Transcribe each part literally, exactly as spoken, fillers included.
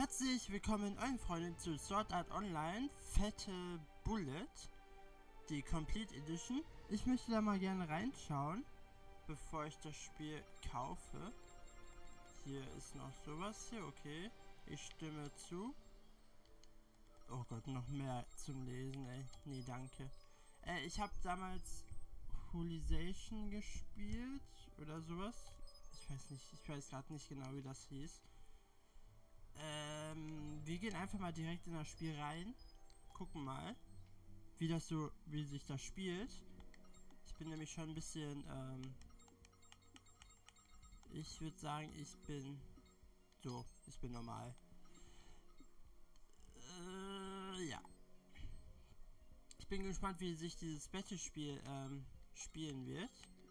Herzlich willkommen allen Freunden zu Sword Art Online Fette Bullet, die Complete Edition. Ich möchte da mal gerne reinschauen, bevor ich das Spiel kaufe. Hier ist noch sowas hier, okay. Ich stimme zu. Oh Gott, noch mehr zum Lesen, ey. Nee, danke. Äh, ich habe damals Hoolization gespielt oder sowas. Ich weiß nicht, ich weiß gerade nicht genau, wie das hieß. Ähm, wir gehen einfach mal direkt in das Spiel rein. Gucken mal, wie das so, wie sich das spielt. Ich bin nämlich schon ein bisschen, ähm, ich würde sagen, ich bin so, ich bin normal. Äh, ja. Ich bin gespannt, wie sich dieses Battle-Spiel, ähm, spielen wird.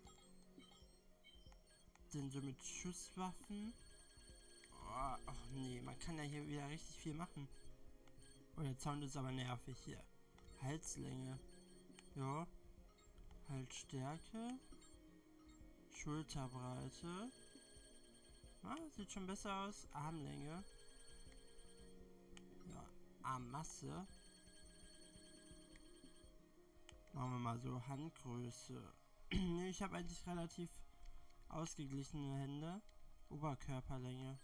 Denn so mit Schusswaffen. Oh, oh nee, man kann ja hier wieder richtig viel machen. Oh, der Sound ist aber nervig hier. Halslänge. Ja. Halsstärke. Schulterbreite. Ah, sieht schon besser aus. Armlänge. Ja, Armmasse. Machen wir mal so Handgröße. Ich habe eigentlich relativ ausgeglichene Hände. Oberkörperlänge.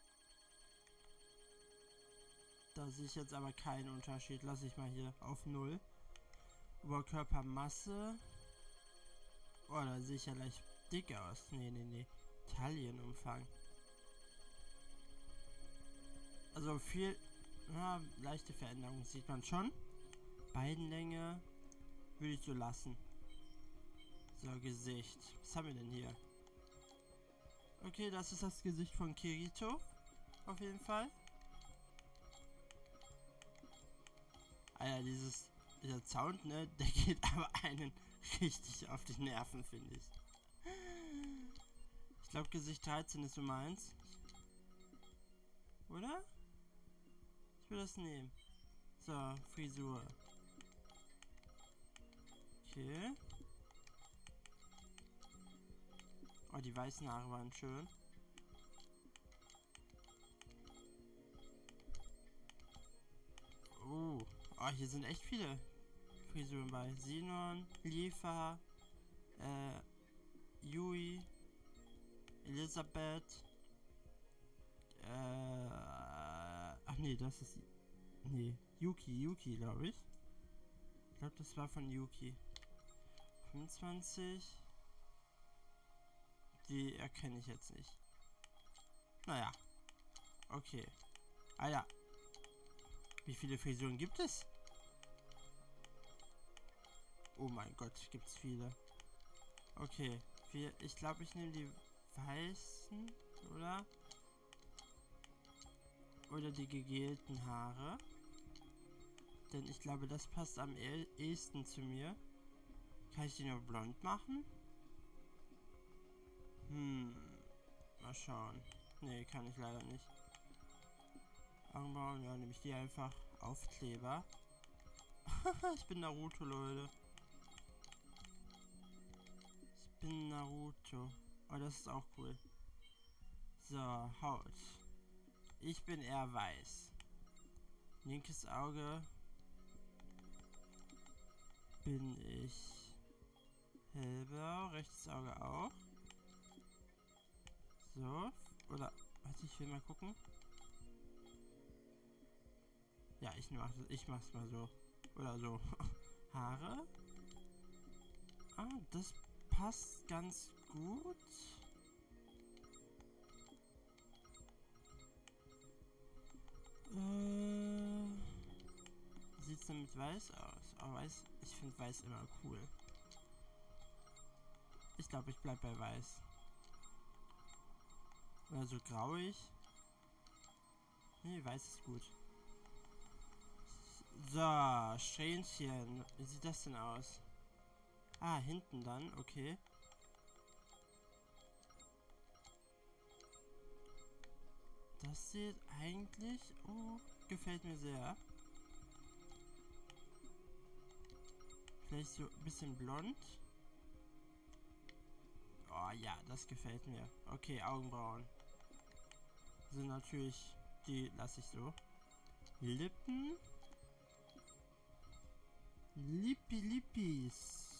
Da sehe ich jetzt aber keinen Unterschied. Lasse ich mal hier auf null. Oberkörpermasse. Oh, da sehe ich ja leicht dick aus. Nee, nee, nee. Taillenumfang. Also viel, ja, leichte Veränderungen sieht man schon. Beinlänge würde ich so lassen. So, Gesicht. Was haben wir denn hier? Okay, das ist das Gesicht von Kirito. Auf jeden Fall. Alter, dieses, dieser Sound, ne, der geht aber einen richtig auf die Nerven, finde ich. Ich glaube, Gesicht dreizehn ist so meins. Oder? Ich will das nehmen. So, Frisur. Okay. Oh, die weißen Haare waren schön. Oh, oh, hier sind echt viele Frisuren bei. Sinon, Lifa, äh, Yui, Elisabeth, äh, ach nee, das ist, nee, Yuki, Yuki, glaube ich. Ich glaube, das war von Yuki. fünfundzwanzig. Die erkenne ich jetzt nicht. Naja. Okay. Ah ja. Wie viele Frisuren gibt es? Oh mein Gott, gibt es viele. Okay. Wir, ich glaube, ich nehme die weißen, oder? Oder die gegelten Haare. Denn ich glaube, das passt am ehesten zu mir. Kann ich die nur blond machen? Hm. Mal schauen. Nee, kann ich leider nicht. Augenbrauen, ja, nehme ich die einfach. Aufkleber. Ich bin Naruto, Leute. Ich bin Naruto. Oh, das ist auch cool. So, Haut. Ich bin eher weiß. Linkes Auge. Bin ich hellblau. Rechtes Auge auch. So. Oder, warte, ich will mal gucken. Ja, ich mach, ich mach's mal so. Oder so. Haare. Ah, das passt ganz gut. Äh, sieht's denn mit weiß aus? Aber weiß, ich finde weiß immer cool. Ich glaube, ich bleib bei weiß. Oder so grauig. Nee, weiß ist gut. So, Strähnchen. Wie sieht das denn aus? Ah, hinten dann, okay. Das sieht eigentlich... Oh, gefällt mir sehr. Vielleicht so ein bisschen blond. Oh ja, das gefällt mir. Okay, Augenbrauen. Sind natürlich die lasse ich so. Lippen. Lippi Lippis.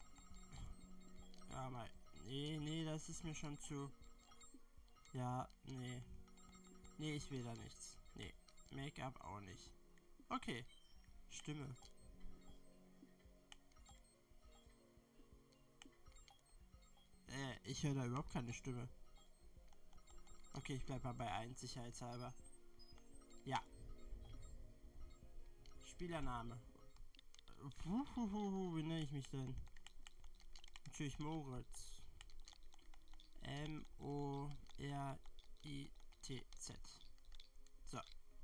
Ja, aber nee, nee, das ist mir schon zu... Ja, nee. Nee, ich will da nichts. Nee, Make-up auch nicht. Okay, Stimme. Äh, ich höre da überhaupt keine Stimme. Okay, ich bleib mal bei eins, sicherheitshalber. Ja. Spielername. Puhuhuhu, wie nenne ich mich denn? Natürlich Moritz. M O R I T Z. So.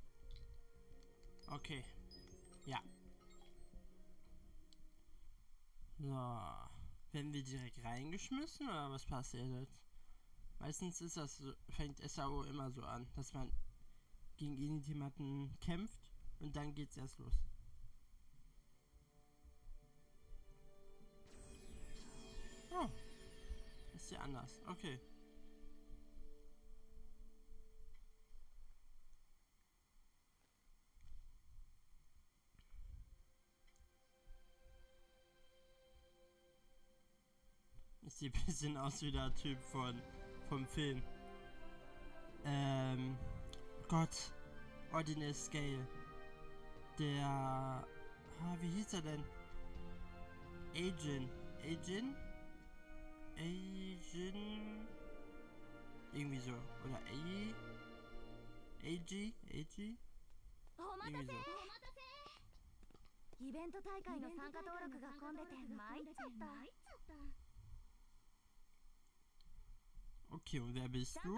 Okay. Ja. So. Werden wir direkt reingeschmissen oder was passiert jetzt? Meistens ist das so, fängt S A O immer so an, dass man gegen irgendjemanden kämpft und dann geht's erst los. Oh. Ist ja anders. Okay. Ich sehe ein bisschen aus wie der Typ von vom Film. Ähm, Gott, Ordinary Scale. Der, ah, wie hieß er denn? Agent, Agent, Agent, irgendwie so, oder A, AG, AG, irgendwie so. イベント大会の参加登録が混んでて参っちゃった。 Okay, und wer bist du?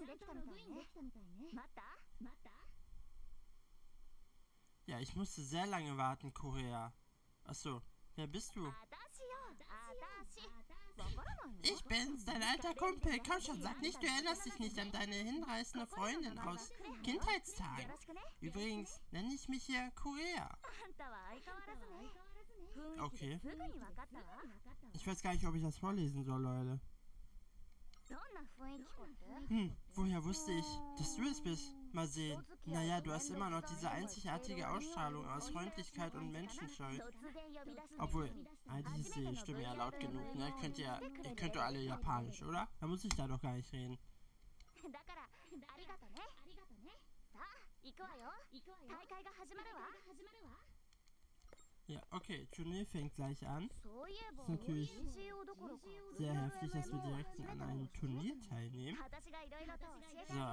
Ja, ich musste sehr lange warten, Korea. Achso, wer bist du? Ich bin's, dein alter Kumpel. Komm schon, sag nicht, du erinnerst dich nicht an deine hinreißende Freundin aus Kindheitstagen. Übrigens nenne ich mich hier Korea. Okay. Ich weiß gar nicht, ob ich das vorlesen soll, Leute. Hm, woher wusste ich, dass du es bist? Mal sehen. Naja, du hast immer noch diese einzigartige Ausstrahlung aus Freundlichkeit und Menschenscheu. Obwohl, eigentlich ist die Stimme ja laut genug, ne? Könnt ihr, ihr könnt doch alle Japanisch, oder? Da muss ich da doch gar nicht reden. Ja, okay, Turnier fängt gleich an. Ist natürlich sehr heftig, dass wir direkt an einem Turnier teilnehmen. So.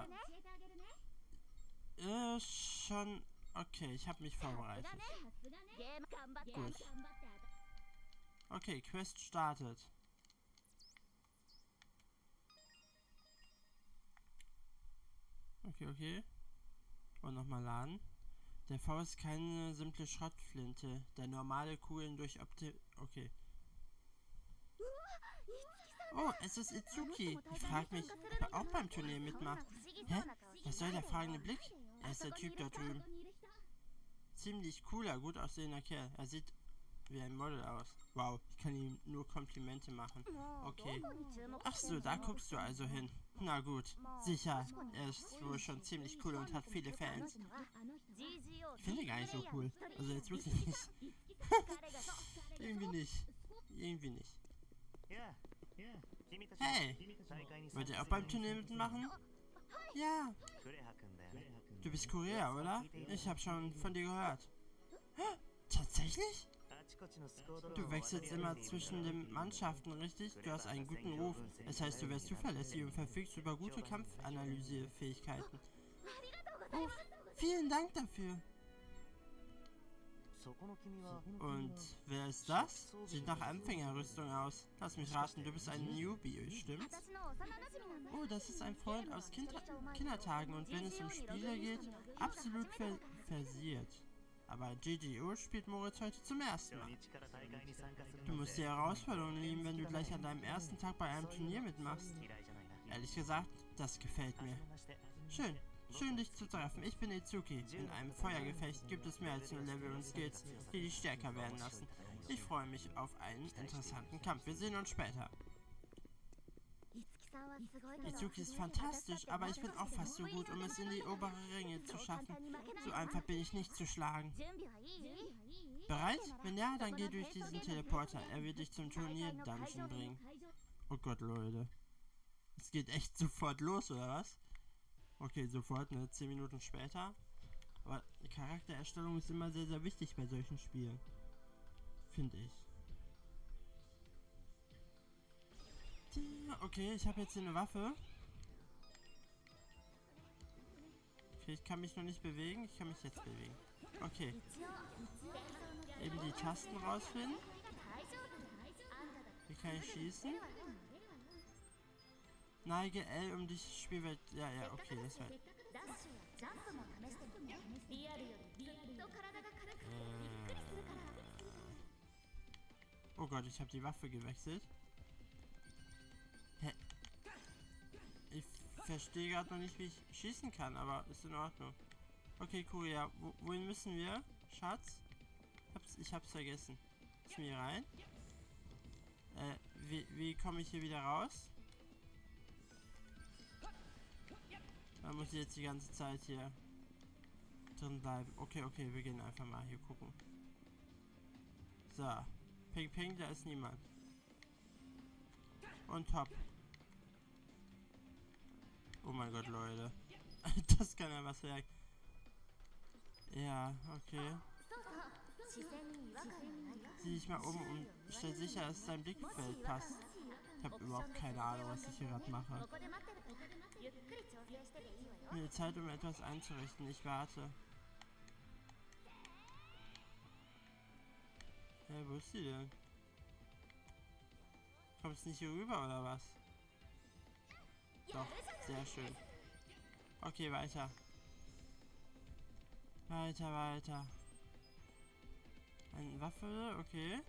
Äh, schon... Okay, ich habe mich vorbereitet. Gut. Okay, Quest startet. Okay, okay. Und nochmal laden. Der V ist keine simple Schrottflinte. Der normale Kugeln durch Opti... Okay. Oh, es ist Itsuki. Ich frage mich, ob er auch beim Turnier mitmacht. Hä? Was soll der fragende Blick? Er ist der Typ dort drüben. Ziemlich cooler, gut aussehender Kerl. Er sieht wie ein Model aus. Wow, ich kann ihm nur Komplimente machen. Okay. Ach so, da guckst du also hin. Na gut, sicher. Er ist wohl schon ziemlich cool und hat viele Fans. Ich finde ihn gar nicht so cool. Also jetzt wirklich nicht. Irgendwie nicht. Irgendwie nicht. Hey! Wollt ihr auch beim Turnier mitmachen? Ja. Du bist Korea, oder? Ich habe schon von dir gehört. Tatsächlich? Du wechselst immer zwischen den Mannschaften, richtig? Du hast einen guten Ruf. Das heißt, du wärst zuverlässig und verfügst über gute Kampfanalysefähigkeiten. Oh, vielen Dank dafür. Und wer ist das? Sieht nach Anfängerrüstung aus. Lass mich raten, du bist ein Newbie, stimmt's? Oh, das ist ein Freund aus Kinder Kindertagen und wenn es um Spiele geht, absolut ver versiert. Aber G G O spielt Moritz heute zum ersten Mal. Du musst die Herausforderung lieben, wenn du gleich an deinem ersten Tag bei einem Turnier mitmachst. Ehrlich gesagt, das gefällt mir. Schön. Schön, dich zu treffen. Ich bin Itsuki. In einem Feuergefecht gibt es mehr als nur Level und Skills, die dich stärker werden lassen. Ich freue mich auf einen interessanten Kampf. Wir sehen uns später. Izuki ist fantastisch, aber ich bin auch fast so gut, um es in die obere Ränge zu schaffen. So einfach bin ich nicht zu schlagen. Bereit? Wenn ja, dann geh durch diesen Teleporter. Er wird dich zum Turnier-Dungeon bringen. Oh Gott, Leute. Es geht echt sofort los, oder was? Okay, sofort, ne? Zehn Minuten später. Aber die Charaktererstellung ist immer sehr, sehr wichtig bei solchen Spielen. Finde ich. Okay, ich habe jetzt hier eine Waffe. Okay, ich kann mich noch nicht bewegen. Ich kann mich jetzt bewegen. Okay. Eben die Tasten rausfinden. Wie kann ich schießen? Neige L, um die Spielwelt... Ja, ja, okay, das war... Äh... Oh Gott, ich habe die Waffe gewechselt. Hä? Ich verstehe gerade noch nicht, wie ich schießen kann, aber ist in Ordnung. Okay, cool, ja. Wo, wohin müssen wir? Schatz? Hab's, ich hab's vergessen. Ist mir rein? Äh, wie, wie komme ich hier wieder raus? Da muss ich jetzt die ganze Zeit hier drin bleiben. Okay, okay, wir gehen einfach mal hier gucken. So. Ping, ping, da ist niemand. Und top. Oh mein Gott, Leute. Das kann ja was werden. Ja, okay. Sieh dich mal um und stell sicher, dass dein Blickfeld passt. Ich habe überhaupt keine Ahnung, was ich hier gerade mache. Mir Zeit, um etwas einzurichten. Ich warte. Hä, hey, wo ist sie denn? Kommst nicht hier rüber, oder was? Doch, sehr schön. Okay, weiter. Weiter, weiter. Eine Waffe, okay.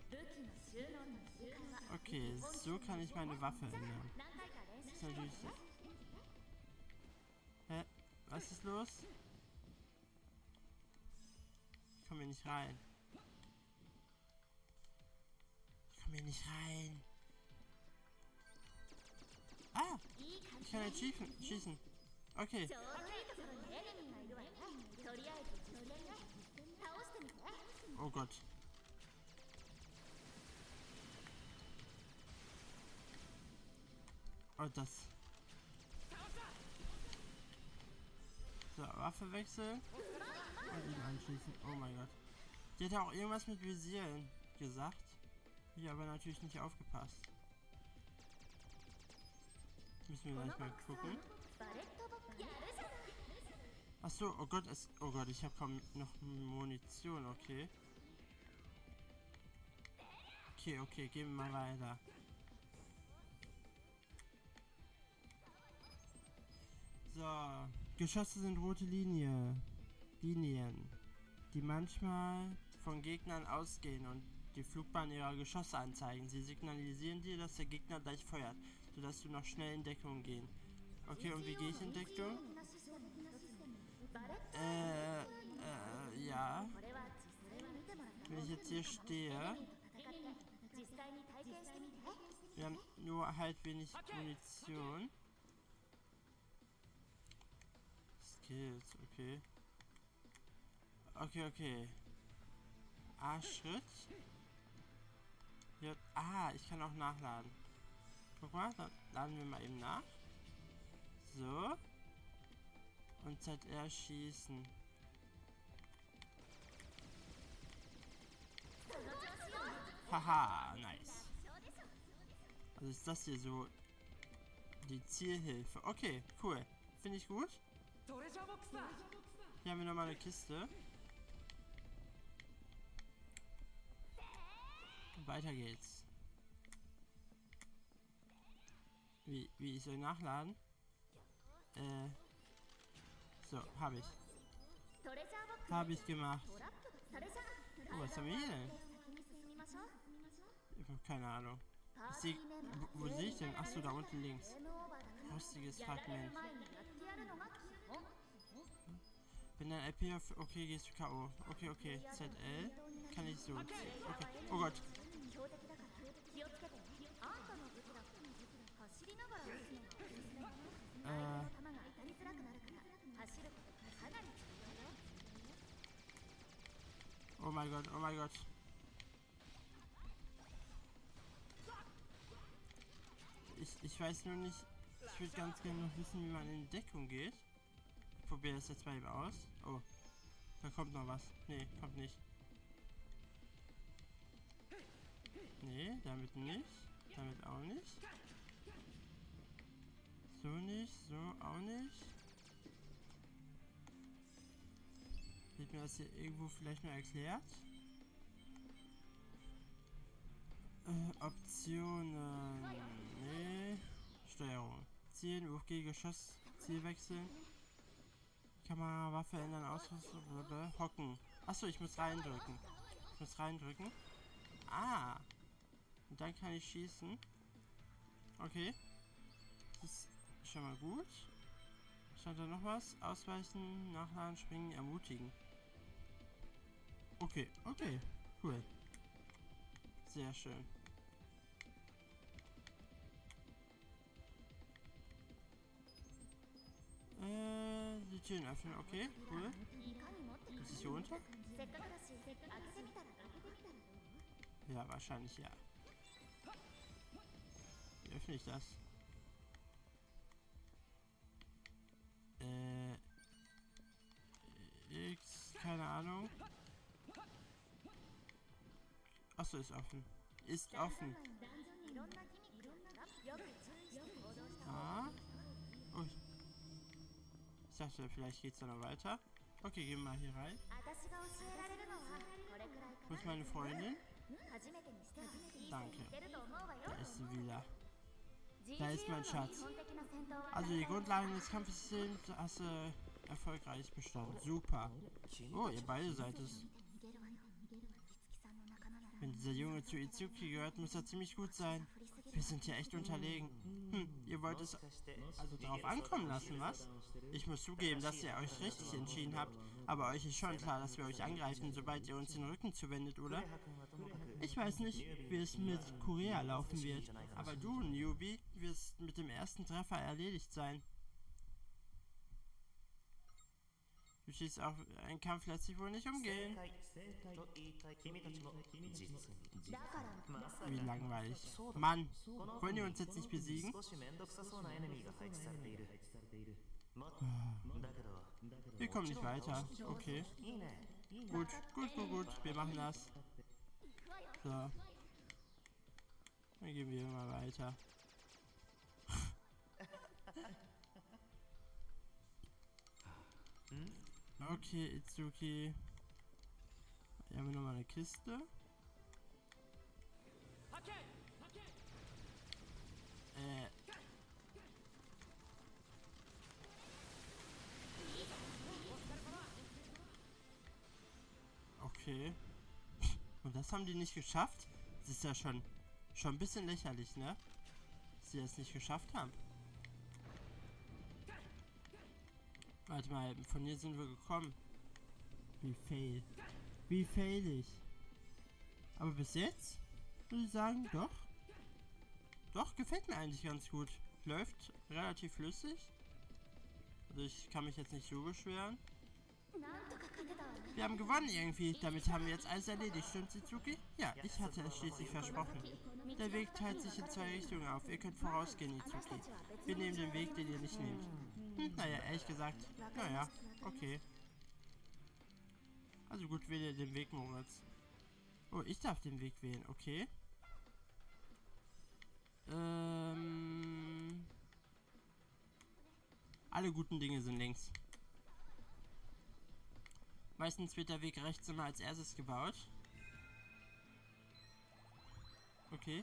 Okay, so kann ich meine Waffe ändern. Das ist natürlich... Hä? Was ist los? Ich komme hier nicht rein. Ich komme hier nicht rein. Ah! Ich kann jetzt schießen. schießen. Okay. Oh Gott. Oh, das. So, Waffe wechseln. Und ihn anschließen. Oh mein Gott. Die hat auch irgendwas mit Visieren gesagt. Ich habe aber natürlich nicht aufgepasst. Müssen wir gleich mal gucken. Achso, oh Gott, es, oh Gott, ich habe kaum noch Munition, okay. Okay, okay, gehen wir mal weiter. So, Geschosse sind rote Linie. Linien, die manchmal von Gegnern ausgehen und die Flugbahn ihrer Geschosse anzeigen. Sie signalisieren dir, dass der Gegner gleich feuert, sodass du noch schnell in Deckung gehen. Okay, und wie gehe ich in Deckung? Äh, äh, ja. Wenn ich jetzt hier stehe. Wir haben nur halt wenig Munition. Skills, okay. Okay, okay. A-Schritt. Ja, ah, ich kann auch nachladen. Guck mal, dann laden wir mal eben nach. So. Und Z R schießen. Haha, nice. Also ist das hier so die Zielhilfe. Okay, cool. Finde ich gut. Hier haben wir nochmal eine Kiste. Und weiter geht's. Wie, wie ich soll nachladen? Äh. So, habe ich. Habe ich gemacht. Oh, was haben wir hier denn? Ich habe keine Ahnung. Ich seh, wo, wo sehe ich denn? Achso, da unten links. Rostiges Fragment. Wenn dein L P auf... Okay, gehst du K O. Okay, okay. Z L. Kann ich so ziehen. Okay. Oh Gott. Äh. Oh mein Gott, oh mein Gott. Ich, ich weiß nur nicht, ich würde ganz gerne noch wissen, wie man in Deckung geht. Ich probiere das jetzt mal eben aus. Oh, da kommt noch was. Nee, kommt nicht. Nee, damit nicht. Damit auch nicht. So nicht, so auch nicht. Wird mir das hier irgendwo vielleicht mal erklärt? Äh, Optionen. Nee. Steuerung. Zielen, U F G, Geschoss, Ziel wechseln. Kamera, Waffe ändern, Ausrüstung, blablabla. Hocken. Achso, ich muss reindrücken. Ich muss reindrücken. Ah. Und dann kann ich schießen. Okay. Das ist schon mal gut. Stand da noch was? Ausweichen, nachladen, springen, ermutigen. Okay, okay. Cool. Sehr schön. Äh, die Türen öffnen, okay, cool. Muss ich hier runter? Ja, wahrscheinlich ja. Wie öffne ich das? Äh, X, keine Ahnung. Achso, ist offen. Ist offen. Ah. Oh, ich dachte, vielleicht geht's da noch weiter. Okay, gehen wir mal hier rein. Wo ist meine Freundin? Danke. Da ist sie wieder. Da ist mein Schatz. Also die Grundlagen des Kampfes sind, hast du erfolgreich bestanden. Super. Oh, ihr beide seid es. Wenn dieser Junge zu Itsuki gehört, muss er ziemlich gut sein. Wir sind hier echt unterlegen. Hm, ihr wollt es also darauf ankommen lassen, was? Ich muss zugeben, dass ihr euch richtig entschieden habt. Aber euch ist schon klar, dass wir euch angreifen, sobald ihr uns den Rücken zuwendet, oder? Ich weiß nicht, wie es mit Korea laufen wird. Aber du, Newbie, wirst mit dem ersten Treffer erledigt sein. Du schießt auf einen Kampf, lässt sich wohl nicht umgehen. Wie langweilig. Mann, wollen die uns jetzt nicht besiegen? Wir kommen nicht weiter. Okay. Gut, gut, gut, gut. Wir machen das. So. Dann gehen wir mal weiter. Okay, Itsuki. Hier haben wir nochmal eine Kiste. Äh. Okay. Und das haben die nicht geschafft? Das ist ja schon, schon ein bisschen lächerlich, ne? Dass sie das nicht geschafft haben. Warte mal, von hier sind wir gekommen. Wie fail. Wie fail ich. Aber bis jetzt würde ich sagen, doch. Doch, gefällt mir eigentlich ganz gut. Läuft relativ flüssig. Also ich kann mich jetzt nicht so beschweren. Wir haben gewonnen irgendwie. Damit haben wir jetzt alles erledigt. Stimmt, Itsuki? Ja, ich hatte es schließlich versprochen. Der Weg teilt sich in zwei Richtungen auf. Ihr könnt vorausgehen, Itsuki. Wir nehmen den Weg, den ihr nicht nehmt. Hm, naja, ehrlich gesagt. Naja, okay. Also gut, wähle den Weg, Moritz. Oh, ich darf den Weg wählen, okay. Ähm... Alle guten Dinge sind links. Meistens wird der Weg rechts immer als erstes gebaut. Okay.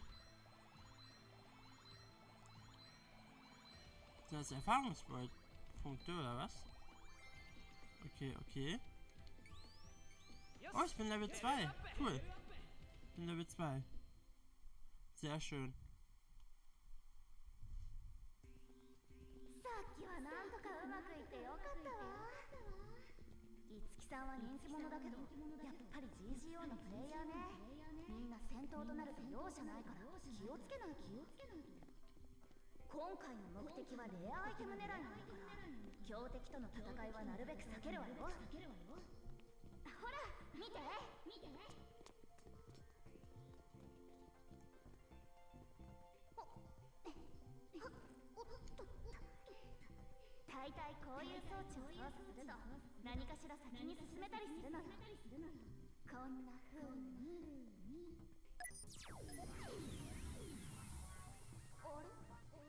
Sind das Erfahrungspunkte oder was? Okay, okay. Oh, ich bin Level zwei. Cool. Ich bin Level zwei. Sehr schön. 今回の目的はレアアイテム狙いなんだから強敵との戦いはなるべく避けるわよ。ほら見て見て。大体こういう装置を操作すると何かしら先に進めたりするのよ。こんな風にあれ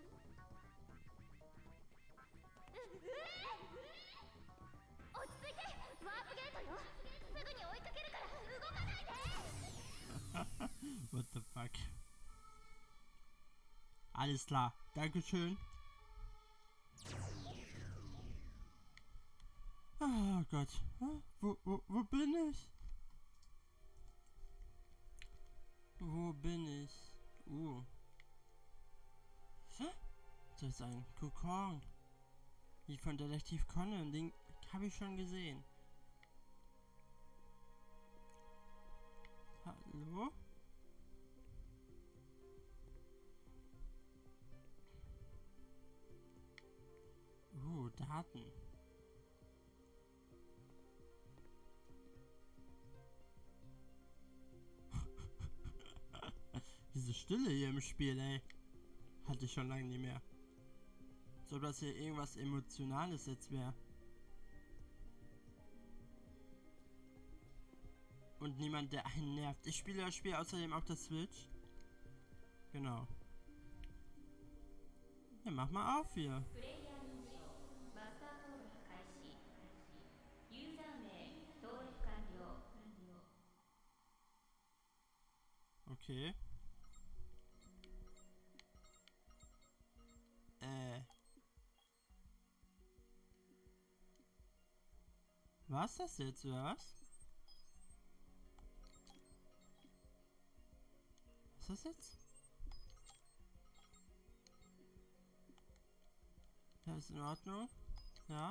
落ち着いて、ワープゲートよ。すぐに追いかけるから動かないで。 What the fuck? Alles klar, Dankeschön. Oh Gott, wo, wo, wo bin ich? Wo bin ich? Uh. Das ist ein Kokon. Wie von Detektiv Conan, den habe ich schon gesehen. Hallo? Uh, Daten. Diese Stille hier im Spiel, ey. Hatte ich schon lange nicht mehr. So, dass hier irgendwas Emotionales jetzt wäre. Und niemand, der einen nervt. Ich spiele das Spiel außerdem auf der Switch. Genau. Ja, mach mal auf hier. Okay. Äh. Was ist das jetzt, oder was? Was ist das jetzt? Ja, ist in Ordnung. Ja.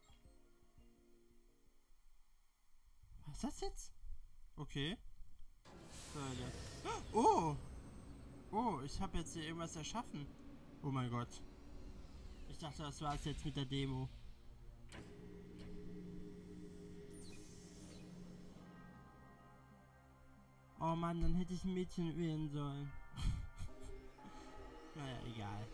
Was ist das jetzt? Okay. Oh! Oh, ich habe jetzt hier irgendwas erschaffen. Oh mein Gott. Ich dachte, das war es jetzt mit der Demo. Oh Mann, dann hätte ich ein Mädchen wählen sollen. Naja, egal.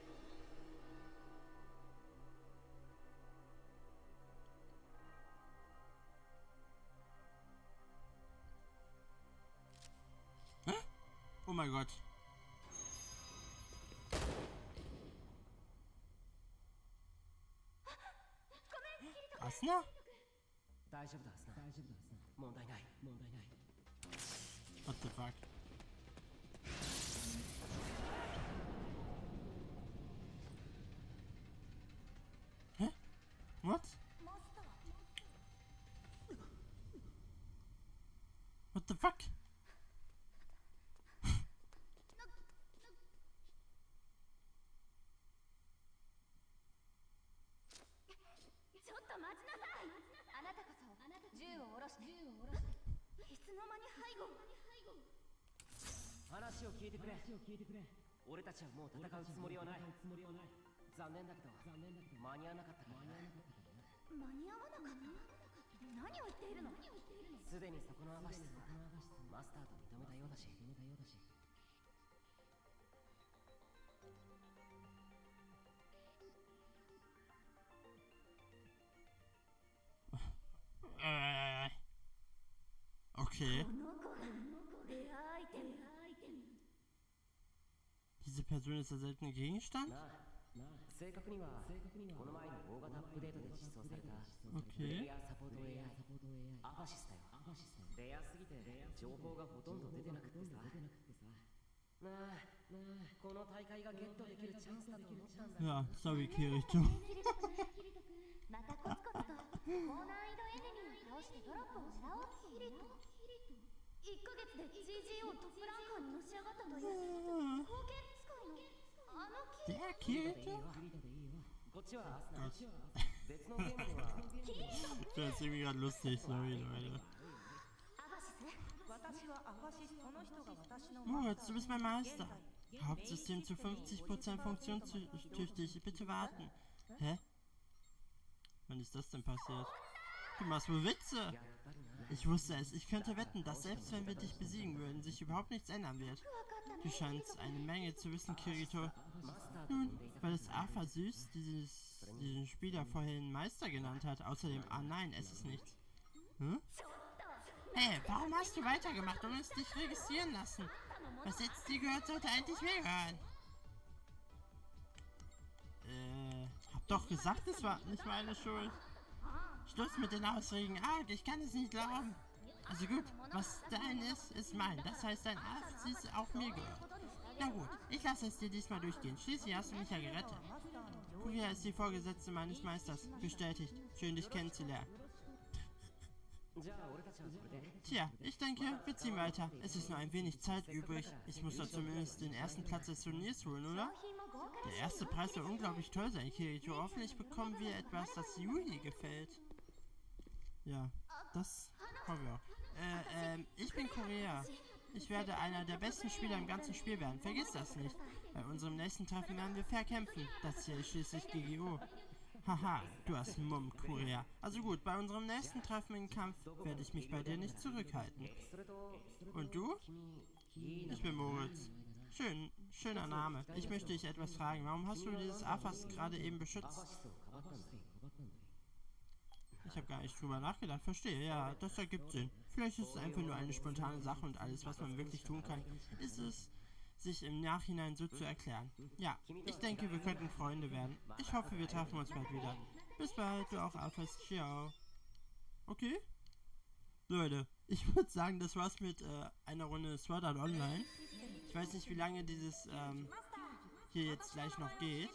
Hä? Oh mein Gott. Asuna? What the fuck? Hä? What? What the fuck? Äh. Okay. Diese Person ist der seltene Gegenstand? Okay. Ja, sorry, Kirito. Der Kirito? Das ist irgendwie gerade lustig, sorry, Leute. Moritz, du bist mein Meister. Hauptsystem zu fünfzig Prozent funktionstüchtig. Bitte warten. Hä? Wann ist das denn passiert? Du machst wohl Witze. Ich wusste es. Ich könnte wetten, dass selbst wenn wir dich besiegen würden, sich überhaupt nichts ändern wird. Du scheinst eine Menge zu wissen, Kirito. Nun, weil es Afa süß dieses, diesen Spieler vorhin Meister genannt hat. Außerdem, ah nein, es ist nichts. Hm? Hey, warum hast du weitergemacht und uns dich registrieren lassen? Was jetzt dir gehört, sollte eigentlich mir gehören. Äh, hab doch gesagt, es war nicht meine Schuld. Schluss mit den Ausreden. Ah, ich kann es nicht glauben. Also gut, was dein ist, ist mein. Das heißt, dein Arzt ist auch mir gehört. Na gut, ich lasse es dir diesmal durchgehen. Schließlich hast du mich ja gerettet. Kuria ist die Vorgesetzte meines Meisters. Bestätigt. Schön, dich kennenzulernen. Tja, ich denke, wir ziehen weiter. Es ist nur ein wenig Zeit übrig. Ich muss doch zumindest den ersten Platz des Turniers holen, oder? Der erste Preis soll unglaublich toll sein, Kirito. Hoffentlich bekommen wir etwas, das Yui gefällt. Ja, das hoffe ich auch. Äh, ähm, ich bin Korea. Ich werde einer der besten Spieler im ganzen Spiel werden. Vergiss das nicht. Bei unserem nächsten Treffen werden wir fair kämpfen. Das hier ist schließlich G G O. Haha, du hast Mumm, Korea. Also gut, bei unserem nächsten Treffen im Kampf werde ich mich bei dir nicht zurückhalten. Und du? Ich bin Moritz. Schön, schöner Name. Ich möchte dich etwas fragen. Warum hast du dieses Afas gerade eben beschützt? Ich habe gar nicht drüber nachgedacht. Verstehe, ja, das ergibt Sinn. Vielleicht ist es einfach nur eine spontane Sache und alles, was man wirklich tun kann, ist es, sich im Nachhinein so zu erklären. Ja, ich denke, wir könnten Freunde werden. Ich hoffe, wir treffen uns bald wieder. Bis bald, du auch, Alphas. Ciao. Okay. Leute, ich würde sagen, das war's mit äh, einer Runde Sword Art Online. Ich weiß nicht, wie lange dieses ähm, hier jetzt gleich noch geht.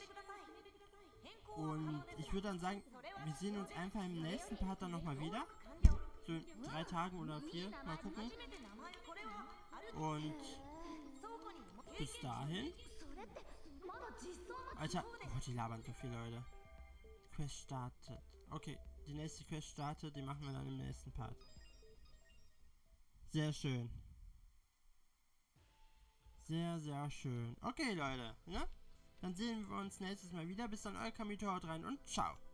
Und ich würde dann sagen, wir sehen uns einfach im nächsten Part dann nochmal wieder. So in drei Tagen oder vier. Mal gucken. Und bis dahin. Alter, oh, die labern so viele Leute. Quest startet. Okay, die nächste Quest startet, die machen wir dann im nächsten Part. Sehr schön. Sehr, sehr schön. Okay, Leute, ne? Dann sehen wir uns nächstes Mal wieder. Bis dann, euer Kamito, haut rein und ciao.